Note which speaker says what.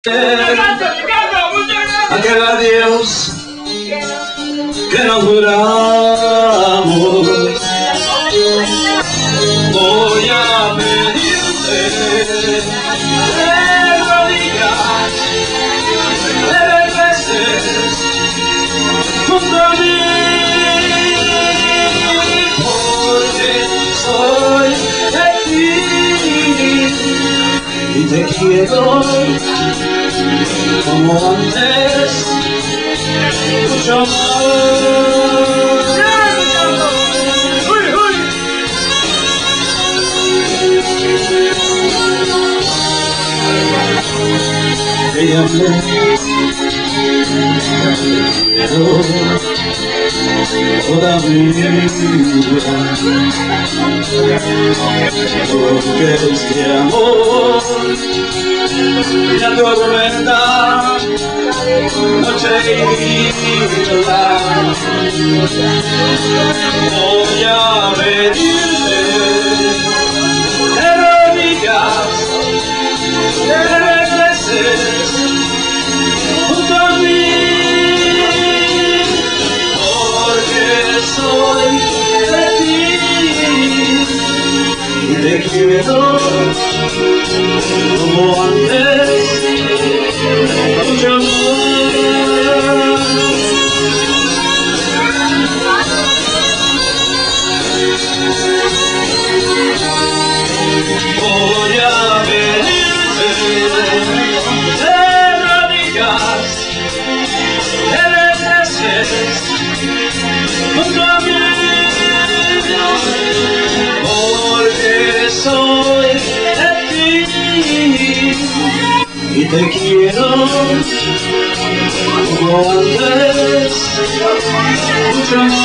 Speaker 1: Aquel adiós que nos juramos. Voy a pedirte de rodillas, de regreses junto a mí, porque soy de ti y te quiero como antes, mucho más. Ella me toda mi vida, porque este amor me atormenta noche y día. Voy a pedirte de rodillas, de regreses junto a mí, porque soy de ti y te quiero como antes, mucho más. Voy a pedirte de rodillas, de regreses junto a mí, porque soy de ti y te quiero como antes, mucho más.